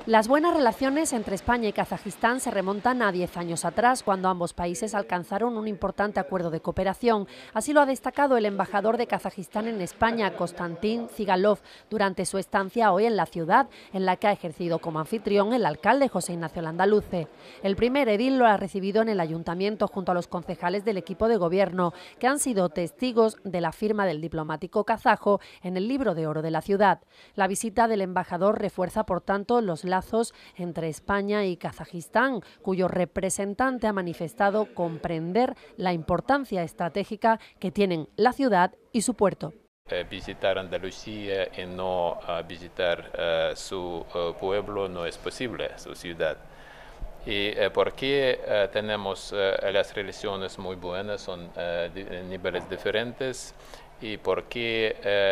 Las buenas relaciones entre España y Kazajistán se remontan a 10 años atrás, cuando ambos países alcanzaron un importante acuerdo de cooperación. Así lo ha destacado el embajador de Kazajistán en España, Konstantin Zigalov, durante su estancia hoy en la ciudad, en la que ha ejercido como anfitrión el alcalde José Ignacio Landaluce. El primer edil lo ha recibido en el ayuntamiento junto a los concejales del equipo de gobierno, que han sido testigos de la firma del diplomático kazajo en el libro de oro de la ciudad. La visita del embajador refuerza, por tanto, los lazos entre España y Kazajistán, cuyo representante ha manifestado comprender la importancia estratégica que tienen la ciudad y su puerto. Visitar Andalucía y no visitar su pueblo no es posible, su ciudad. ¿Y por qué tenemos las relaciones muy buenas, son niveles diferentes? ¿Y por qué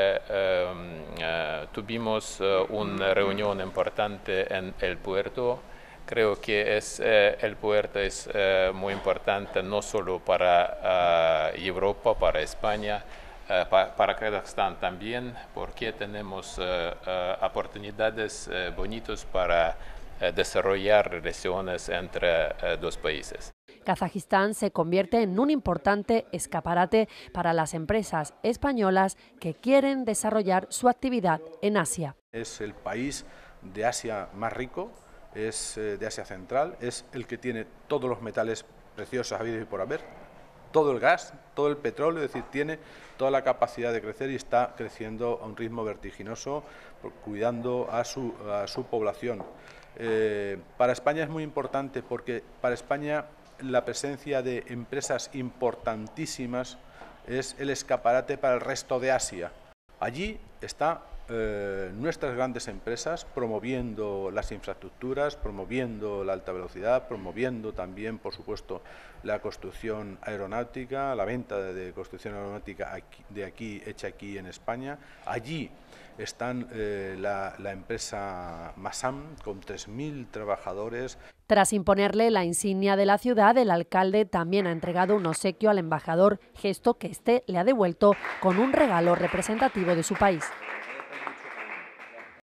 tuvimos una reunión importante en el puerto? Creo que el puerto es muy importante no solo para Europa, para España, para Kazajstán también, porque tenemos oportunidades bonitas para desarrollar relaciones entre dos países. Kazajistán se convierte en un importante escaparate para las empresas españolas que quieren desarrollar su actividad en Asia. Es el país de Asia más rico, es de Asia Central, es el que tiene todos los metales preciosos habidos y por haber, todo el gas, todo el petróleo, es decir, tiene toda la capacidad de crecer y está creciendo a un ritmo vertiginoso, cuidando a su población. Para España es muy importante porque para España la presencia de empresas importantísimas es el escaparate para el resto de Asia. Allí están nuestras grandes empresas promoviendo las infraestructuras, promoviendo la alta velocidad, promoviendo también, por supuesto, la construcción aeronáutica, la venta de construcción aeronáutica hecha aquí en España. Allí están la empresa Masam con 3.000 trabajadores. Tras imponerle la insignia de la ciudad, el alcalde también ha entregado un obsequio al embajador, gesto que éste le ha devuelto con un regalo representativo de su país.